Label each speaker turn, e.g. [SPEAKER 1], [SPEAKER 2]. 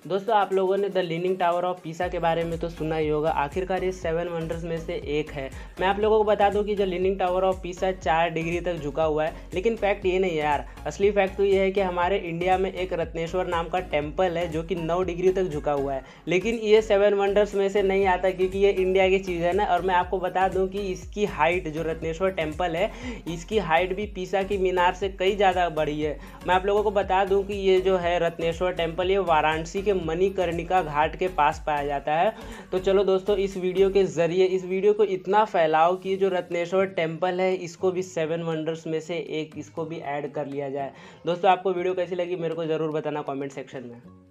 [SPEAKER 1] दोस्तों आप लोगों ने the leaning tower of Pisa के बारे में तो सुना ही होगा। आखिरकार ये 7 वंडर्स में से एक है। मैं आप लोगों को बता दूं कि जो leaning tower of Pisa 4 degree तक झुका हुआ है, लेकिन फैक्ट ये नहीं है यार। असली फैक्ट तो ये है कि हमारे इंडिया में एक रत्नेश्वर नाम का टेम्पल है जो कि 9 डिग्री तक झुका हुआ है, लेकिन ये 7 वंडर्स में से नहीं आता क्योंकि ये इंडिया की चीज़ है ना। और मैं आपको बता दूँ कि इसकी हाइट, जो रत्नेश्वर टेम्पल है, इसकी हाइट भी पीसा की मीनार से कई ज़्यादा बड़ी है। मैं आप लोगों को बता दूँ कि ये जो है रत्नेश्वर टेम्पल, ये वाराणसी के मणिकर्णिका घाट के पास पाया जाता है। तो चलो दोस्तों, इस वीडियो के ज़रिए इस वीडियो को इतना फैलाओ कि जो रत्नेश्वर टेम्पल है इसको भी 7 वंडर्स में से एक, इसको भी ऐड कर लिया जाए। दोस्तों आपको वीडियो कैसी लगी मेरे को ज़रूर बताना कमेंट सेक्शन में।